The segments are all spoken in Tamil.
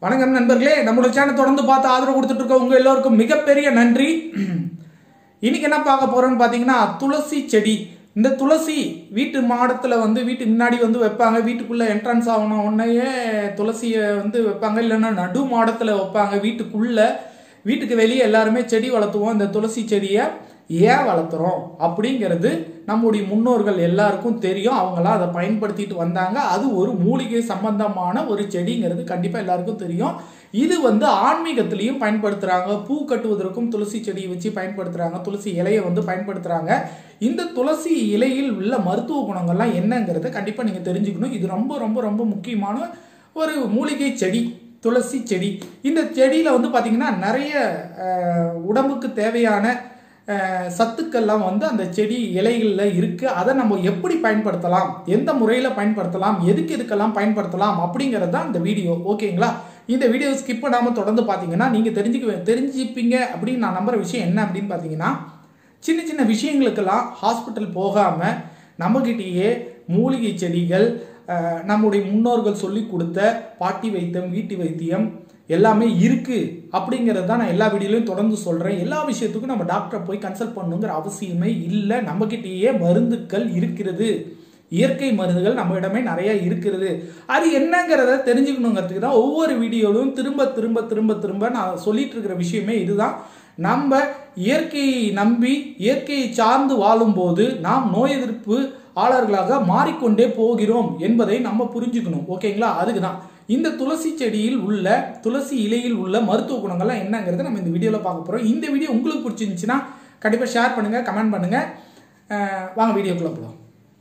வணக்கம் நண்பர்களே, நம்மளோட சேனல் தொடர்ந்து பார்த்து ஆதரவு கொடுத்துட்டு இருக்க உங்க எல்லாருக்கும் மிகப்பெரிய நன்றி. இன்னைக்கு என்ன பார்க்க போறோம்னு பாத்தீங்கன்னா, துளசி செடி. இந்த துளசி வீட்டு மாடத்துல வீட்டு முன்னாடி வைப்பாங்க. வீட்டுக்குள்ள என்ட்ரன்ஸ் ஆகணும் உடனேயே துளசியை வைப்பாங்க. இல்லைன்னா நடு மாடத்துல வைப்பாங்க. வீட்டுக்கு வெளியே எல்லாருமே செடி வளர்த்துவோம். இந்த துளசி செடியை ஏன் வளர்த்துறோம் அப்படிங்கிறது நம்முடைய முன்னோர்கள் எல்லாருக்கும் தெரியும். அவங்களாம் அதை பயன்படுத்திட்டு வந்தாங்க. அது ஒரு மூலிகை சம்பந்தமான ஒரு செடிங்கிறது கண்டிப்பா எல்லாருக்கும் தெரியும். இது ஆன்மீகத்திலையும் பயன்படுத்துறாங்க. பூ கட்டுவதற்கும் துளசி செடியை வச்சு பயன்படுத்துறாங்க. துளசி இலையை பயன்படுத்துறாங்க. இந்த துளசி இலையில் உள்ள மருத்துவ குணங்கள்லாம் என்னங்கிறத கண்டிப்பா நீங்க தெரிஞ்சுக்கணும். இது ரொம்ப ரொம்ப ரொம்ப முக்கியமான ஒரு மூலிகை செடி, துளசி செடி. இந்த செடியில பாத்தீங்கன்னா நிறைய உடம்புக்கு தேவையான சத்துக்கள்லாம் அந்த செடி இலைகள்ல இருக்கு. அதை நம்ம எப்படி பயன்படுத்தலாம், எந்த முறையில பயன்படுத்தலாம், எதுக்கெல்லாம் பயன்படுத்தலாம் அப்படிங்கறது தான் இந்த வீடியோ. ஓகேங்களா? இந்த வீடியோ ஸ்கிப் பண்ணாம தொடர்ந்து பாத்தீங்கன்னா நீங்க தெரிஞ்சுப்பீங்க அப்படின்னு நான் நம்புற விஷயம் என்ன அப்படின்னு பாத்தீங்கன்னா, சின்ன சின்ன விஷயங்களுக்கெல்லாம் ஹாஸ்பிட்டல் போகாம நம்மகிட்டயே மூலிகை செடிகள், நம்முடைய முன்னோர்கள் சொல்லி கொடுத்த பாட்டி வைத்தியம், வீட்டு வைத்தியம் எல்லாமே இருக்கு அப்படிங்கிறது தான் நான் எல்லா வீடியோலையும் தொடர்ந்து சொல்றேன். எல்லா விஷயத்துக்கும் நம்ம டாக்டரை போய் கன்சல்ட் பண்ணுங்கிற அவசியமே இல்லை. நம்ம கிட்டேயே மருந்துகள் இருக்கிறது. இயற்கை மருந்துகள் நம்ம இடமே நிறைய இருக்கிறது. அது என்னங்கிறத தெரிஞ்சுக்கணுங்கிறதுக்கு தான் ஒவ்வொரு வீடியோவிலும் திரும்ப திரும்ப திரும்ப திரும்ப நான் சொல்லிட்டு இருக்கிற விஷயமே இதுதான். நம்ம இயற்கையை நம்பி இயற்கையை சார்ந்து வாழும் போது நாம் நோய் எதிர்ப்பு ஆளர்களாக மாறிக்கொண்டே போகிறோம் என்பதை நம்ம புரிஞ்சுக்கணும். ஓகேங்களா? அதுக்குதான் இந்த துளசி செடியில் உள்ள, துளசி இலையில் உள்ள மருத்துவ குணங்கள்லாம் என்னங்கிறத நம்ம இந்த வீடியோல பார்க்க போறோம். இந்த வீடியோ உங்களுக்கு பிடிச்சிருந்துச்சுன்னா கண்டிப்பா ஷேர் பண்ணுங்க, கமெண்ட் பண்ணுங்க. வாங்க வீடியோக்குள்ள போகலாம்.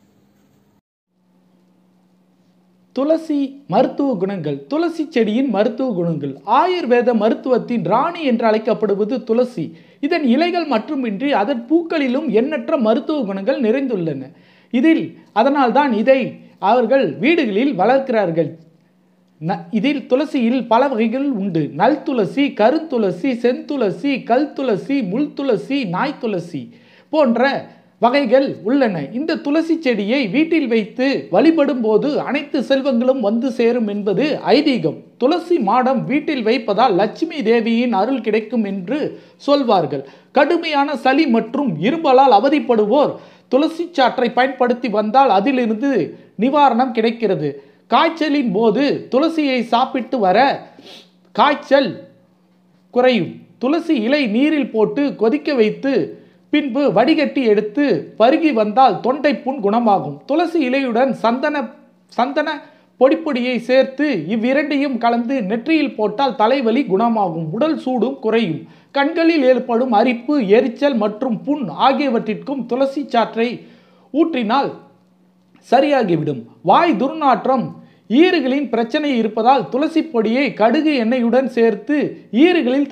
துளசி மருத்துவ குணங்கள். துளசி செடியின் மருத்துவ குணங்கள். ஆயுர்வேத மருத்துவத்தின் ராணி என்று அழைக்கப்படுவது துளசி. இதன் இலைகள் மட்டுமின்றி அதன் பூக்களிலும் எண்ணற்ற மருத்துவ குணங்கள் நிறைந்துள்ளன. அதனால்தான் இதை அவர்கள் வீடுகளில் வளர்க்கிறார்கள். இதில் துளசியில் பல வகைகள் உண்டு. நல் துளசி, கருந்துளசி, செந்துளசி, கல் துளசி, முள் துளசி, நாய் துளசி போன்ற வகைகள் உள்ளன. இந்த துளசி செடியை வீட்டில் வைத்து வழிபடும் போது அனைத்து செல்வங்களும் வந்து சேரும் என்பது ஐதீகம். துளசி மாடம் வீட்டில் வைப்பதால் லட்சுமி தேவியின் அருள் கிடைக்கும் என்று சொல்வார்கள். கடுமையான சளி மற்றும் இரும்பலால் அவதிப்படுவோர் துளசி சாற்றை பயன்படுத்தி வந்தால் அதிலிருந்து நிவாரணம் கிடைக்கிறது. காய்ச்சலின் போது துளசியை சாப்பிட்டு வர காய்ச்சல் குறையும். துளசி இலை நீரில் போட்டு கொதிக்க வைத்து பின்பு வடிகட்டி எடுத்து பருகி வந்தால் தொண்டை புண் குணமாகும். துளசி இலையுடன் சந்தன பொடியை சேர்த்து இவ்விரண்டையும் கலந்து நெற்றியில் போட்டால் தலைவலி குணமாகும். உடல் சூடும் குறையும். கண்களில் ஏற்படும் அரிப்பு, எரிச்சல் மற்றும் புண் ஆகியவற்றிற்கும் துளசி சாற்றை ஊற்றினால் சரியாகிவிடும். வாய் துர்நாற்றம், ஈறுகளின் பிரச்சனை இருப்பதால் துளசி பொடியை கடுகு எண்ணெயுடன் சேர்த்து ஈறுகளில்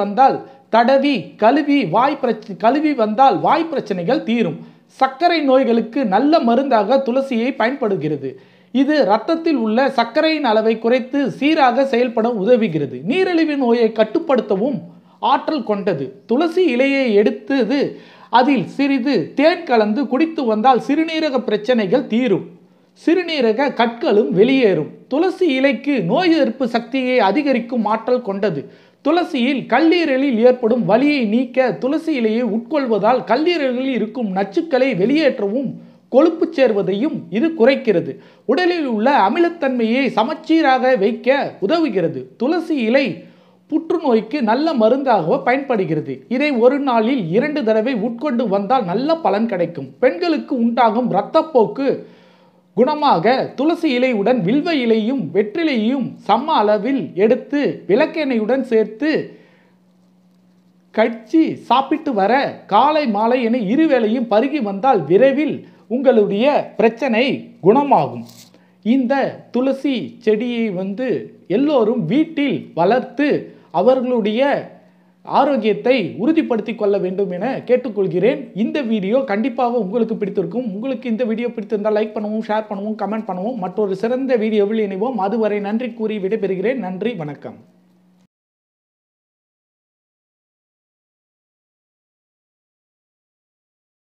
கழுவி வந்தால் வாய் பிரச்சனைகள் தீரும். சர்க்கரை நோய்களுக்கு நல்ல மருந்தாக துளசியை பயன்படுகிறது. இது இரத்தத்தில் உள்ள சர்க்கரையின் அளவை குறைத்து சீராக செயல்பட உதவுகிறது. நீரிழிவு நோயை கட்டுப்படுத்தவும் ஆற்றல் கொண்டது. துளசி இலையை எடுத்து அதில் சிறிது தேன் கலந்து குடித்து வந்தால் சிறுநீரக பிரச்சனைகள் தீரும். சிறுநீரக கற்களும் வெளியேறும். துளசி இலைக்கு நோய் எதிர்ப்பு சக்தியை அதிகரிக்கும் ஆற்றல் கொண்டது. துளசியில் கல்லீரலில் ஏற்படும் வலியை நீக்க துளசி இலையை உட்கொள்வதால் கல்லீரலில் இருக்கும் நச்சுக்களை வெளியேற்றவும் கொழுப்பு சேர்வதையும் இது குறைக்கிறது. உடலில் உள்ள அமிலத்தன்மையை சமச்சீராக வைக்க உதவுகிறது. துளசி இலை புற்றுநோய்க்கு நல்ல மருந்தாக பயன்படுகிறது. இதை ஒரு நாளில் 2 தடவை உட்கொண்டு வந்தால் நல்ல பலன் கிடைக்கும். பெண்களுக்கு உண்டாகும் இரத்தப்போக்கு குணமாக துளசி இலையுடன் வில்வ இலையும் வெற்றிலையும் சம அளவில் எடுத்து விளக்கெண்ணெயுடன் சேர்த்து கட்சி சாப்பிட்டு வர காலை மாலை என இருவேளையும் பருகி வந்தால் விரைவில் உங்களுடைய பிரச்சனை குணமாகும். இந்த துளசி செடியை எல்லோரும் வீட்டில் வளர்த்து அவர்களுடைய ஆரோக்கியத்தை உறுதிப்படுத்திக் கொள்ள வேண்டும் என கேட்டுக்கொள்கிறேன். இந்த வீடியோ கண்டிப்பாக உங்களுக்கு பிடித்திருக்கும். உங்களுக்கு இந்த வீடியோ பிடித்திருந்தால் லைக் பண்ணுவோம், ஷேர் பண்ணுவோம், கமெண்ட் பண்ணுவோம். மற்றொரு சிறந்த வீடியோவில் இணைவோம். அதுவரை நன்றி கூறி விடைபெறுகிறேன். நன்றி, வணக்கம்.